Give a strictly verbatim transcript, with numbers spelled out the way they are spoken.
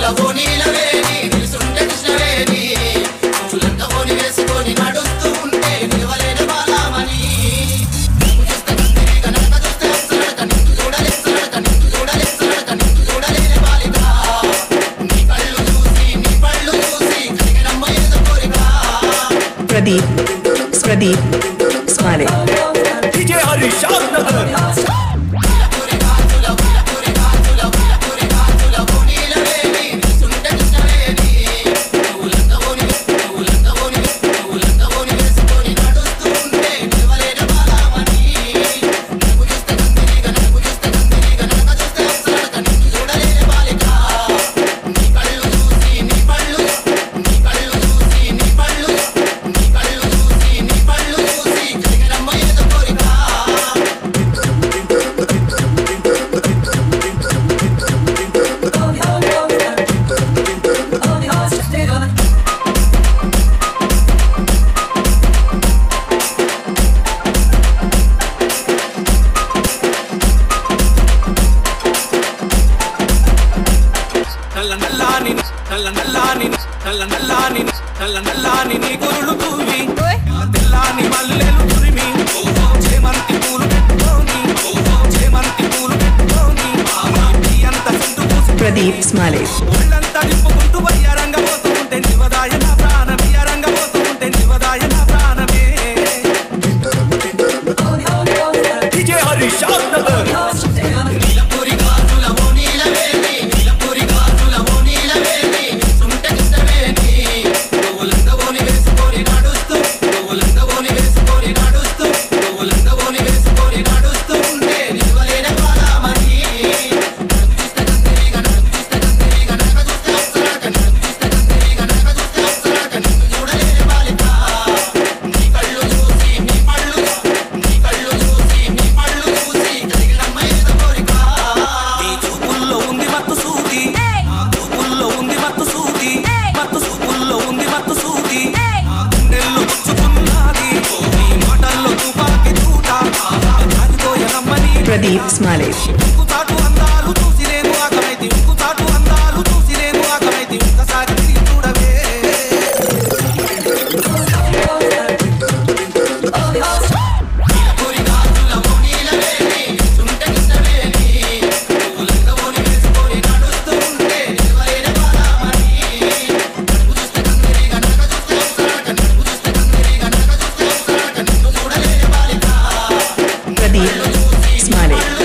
Pradeep, Pradeep, Smiley. D J Harish Nagar. నల్లని నీ గురులు తూవి తెల్లని మల్లెలు తురిమి చేమంతి పూలు పెట్టుకొని చేమంతి పూలు పెట్టుకొని అంత Pradeep Smiley. ఒళ్ళంతా నింపుకుంటూ వయ్యారంగపోతూ ఉంటే నివదాయ నా ప్రాణమే రంగపోతూ ఉంటే నివదాయ నా ప్రాణమే D J Harish Nagar. Pradeep Smiley. Pradeep Smiley.